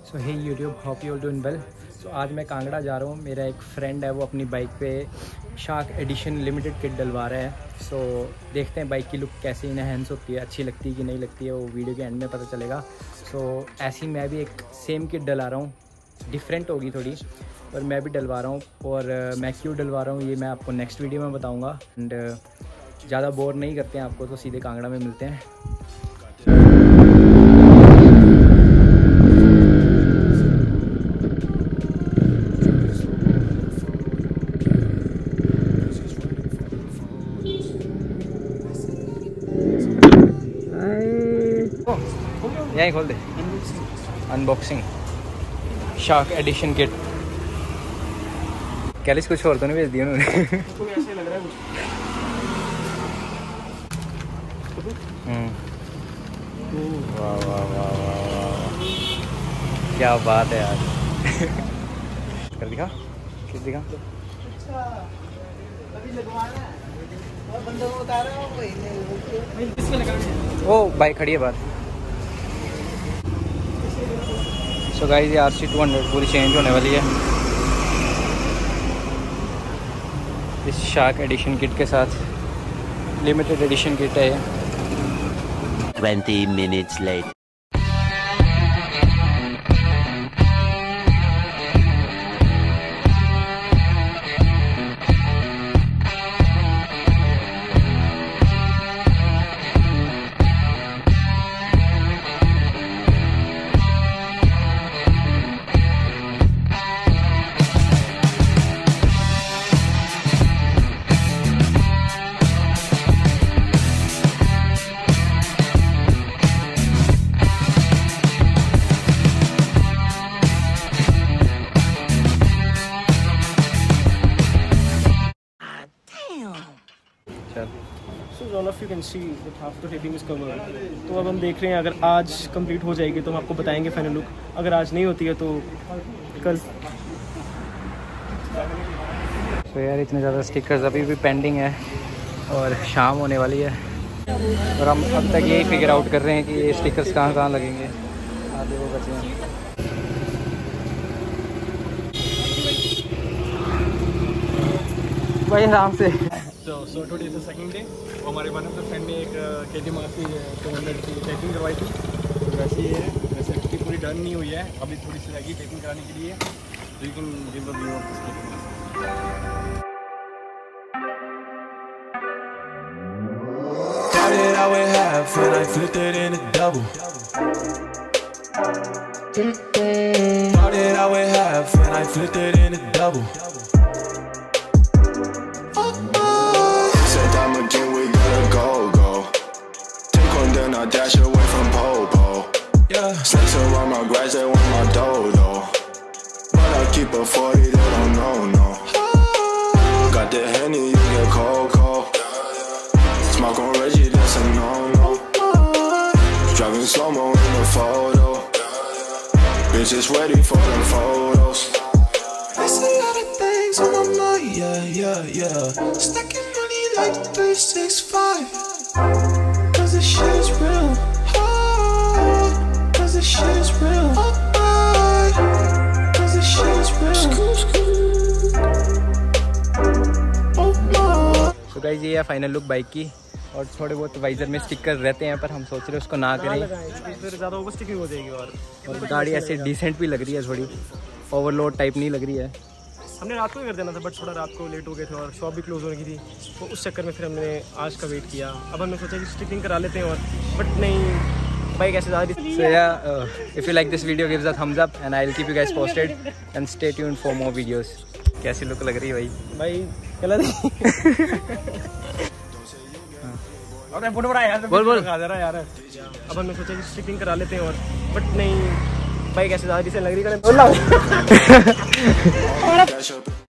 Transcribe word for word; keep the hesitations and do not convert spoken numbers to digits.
So hey YouTube, hope you are doing well. So आज मैं कांगड़ा जा रहा हूँ। मेरा एक फ्रेंड है, वो अपनी बाइक पे शार्क एडिशन लिमिटेड किट डलवा रहा है। सो so, देखते हैं बाइक की लुक कैसी इनहेंस होती है, अच्छी लगती है कि नहीं लगती है, वो वीडियो के एंड में पता चलेगा। सो so, ऐसे ही मैं भी एक सेम किट डला रहा हूँ, डिफरेंट होगी थोड़ी, पर मैं भी डलवा रहा हूँ। और uh, मैं क्यों डलवा रहा हूँ ये मैं आपको नेक्स्ट वीडियो में बताऊँगा। एंड uh, ज़्यादा बोर नहीं करते हैं आपको, तो सीधे कांगड़ा में मिलते हैं। यहीं खोल दे। Unboxing shark edition kit. कैलिस कुछ और तो नहीं भेज दिया उन्होंने? ऐसे लग रहा है कुछ। वाह वाह वाह वाह, क्या बात है यार। कर दिखा, किस दिखा। अच्छा, अभी लगवाना है और बंदों को उतारा हो वही किसमें लगाना है? वो बाइक खड़ी है बात। सो गाइस, ये आर सी टू हंड्रेड पूरी चेंज होने वाली है इस शार्क एडिशन किट के साथ। लिमिटेड एडिशन किट है ये। Twenty minutes late. So all of you can see that half the taping is covered. तो अब हम देख रहे हैं, अगर आज कंप्लीट हो जाएगी तो हम आपको बताएंगे फाइनल लुक। अगर आज नहीं होती है तो कल। तो यार इतने ज़्यादा स्टिकर्स अभी भी पेंडिंग है और शाम होने वाली है और हम अब तक यही फिगर आउट कर रहे हैं कि ये स्टिकर्स कहाँ कहाँ लगेंगे। आधे वो बचे हैं। भाई आराम से। So, so today is the second day। हमारे वन ऑफ द फ्रेंड ने एक के टी मार्क की टू हंड्रेड की टेपिंग करवाई थी। तो वैसे ही है, वैसे इसकी पूरी डन नहीं हुई है, अभी थोड़ी सी लगी टेपिंग कराने के लिए। So you can give a view of this taping. Started out with half and I flipped it in a double. Started out with half and I flipped it in a double. I dash away from Popo. Yeah, snakes around my grass, they want my dough though. But I keep a forty, they don't know, no. Got the Henny, you get Coco. Smoke on Reggie, that's a no-no. Driving slow-mo in the photo. Bitches ready for them photos. I see a lot of things on my mind, yeah, yeah, yeah. Stacking money like three six five. Cause this shit is real, oh, cause this shit is real, oh, cause this shit is real, oh my। तो guys ये है final look bike की। और थोड़े बहुत visor में sticker रहते हैं, पर हम सोच रहे हैं उसको ना करें, फिर ज़्यादा ओवर स्टिकिंग हो जाएगी। और और गाड़ी ऐसे डिसेंट भी लग रही है, थोड़ी ओवरलोड टाइप नहीं लग रही है। हमने रात को ही कर देना था, बट थोड़ा रात को लेट हो गए थे और शॉप भी क्लोज होने की थी, तो उस चक्कर में फिर हमने आज का वेट किया। अब हमने सोचा कि स्टिकिंग करा लेते हैं, और बट नहीं, बाइक ऐसे ज़्यादा। So yeah, if you like this video, give us a thumbs up and I'll keep you guys posted and stay tuned for more videos. कैसी लुक लग रही है भाई? भाई गलत है। फोटो बना यार, बोल बोल यार। अब हमने सोचा कि स्टिकिंग करा लेते हैं, और बट नहीं, बाइक ऐसे ज़्यादा डिसेंट लग रही है।